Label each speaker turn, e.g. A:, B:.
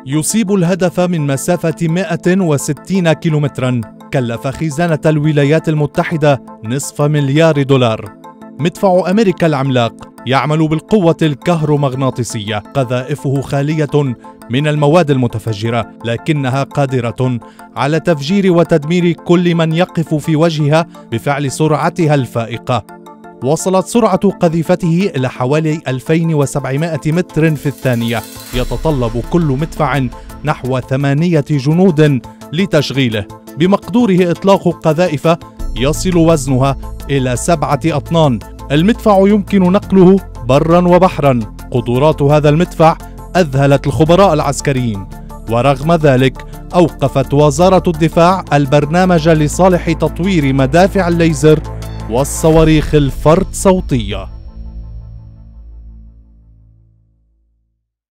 A: يصيب الهدف من مسافة 160 كيلومترا. كلف خزانة الولايات المتحدة $500,000,000. مدفع أمريكا العملاق يعمل بالقوة الكهرومغناطيسية. قذائفه خالية من المواد المتفجرة، لكنها قادرة على تفجير وتدمير كل من يقف في وجهها بفعل سرعتها الفائقة. وصلت سرعة قذيفته إلى حوالي 2700 متر في الثانية. يتطلب كل مدفع نحو 8 جنود لتشغيله. بمقدوره إطلاق قذائف يصل وزنها إلى 7 أطنان. المدفع يمكن نقله برا وبحرا. قدرات هذا المدفع أذهلت الخبراء العسكريين، ورغم ذلك أوقفت وزارة الدفاع البرنامج لصالح تطوير مدافع الليزر والصواريخ الفرد صوتية.